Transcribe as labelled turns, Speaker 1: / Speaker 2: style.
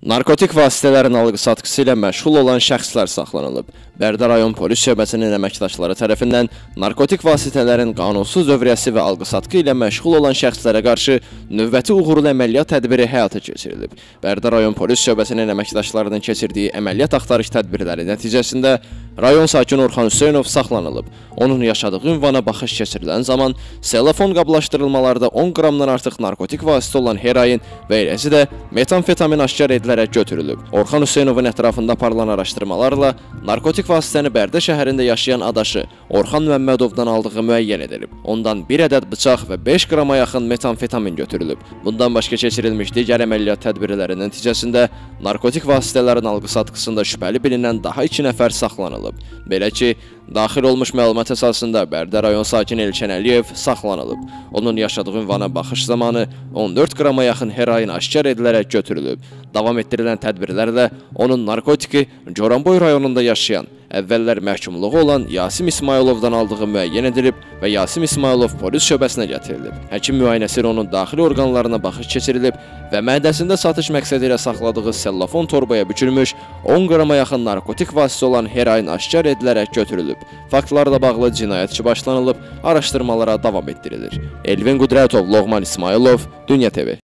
Speaker 1: Narkotik vasitələrin alğı-satqısı ilə məşğul olan şəxslər saxlanılıb. Bərdə rayon polis şöbəsinin əməkdaşları tərəfindən narkotik vasitələrin qanunsuz dövriyyəsi və alğı-satqı ilə məşğul olan şəxslərə qarşı növbəti uğurlu əməliyyat tədbiri həyata keçirilib. Bərdə rayon polis şöbəsinin əməkdaşlarının keçirdiyi əməliyyat axtarış tədbirləri nəticəsində rayon sakini Orxan Hüseynov saxlanılıb. Onun yaşadığı ünvana baxış keçirilən zaman selofon qablaşdırılmalarda 10 qramdan artıq narkotik vasitə olan heroin və eləcə də metamfetamin aşkar edilərək götürülüb. Orxan Hüseynovun ətrafında aparılan araşdırmalarla narkotik vasitəni Bərdə şəhərində yaşayan adaşı Orxan Məmmədovdan aldığı müəyyən edilib. Ondan 1 ədəd bıçaq və 5 qrama yaxın metamfetamin götürülüb. Bundan başqa keçirilmiş digər əməliyyat tədbirləri nəticəsində narkotik vasitələrin alğı-satqısında şübhəli bilinən daha 2 nəfər saxlanılıb. Belə ki, daxil olmuş məlumat əsasında Bərdə rayon sakini Elçən Əliyev saxlanılıb. Onun yaşadığı ünvana baxış zamanı 14 qrama yaxın heroin aşkar edilərək götürülüb. Davam etdirilən tədbirlərlə onun narkotiki Goranboy rayonunda yaşayan, əvvəllər məhkumluğu olan Yasim İsmayılovdan aldığı müəyyən edilib və Yasim İsmayılov polis şöbəsinə gətirilib. Həkim müayinəsi ilə onun daxili orqanlarına baxış keçirilib və mədəsində satış məqsədi ilə saxladığı sellofon torbaya bükülmüş 10 qrama yaxın narkotik vasitə olan heroin aşkar edilərək götürülüb. Faktlarla bağlı cinayət işi başlanılıb, araşdırmalara davam etdirilir. Elvin Qudrətov, Loğman İsmayılov, Dünya TV.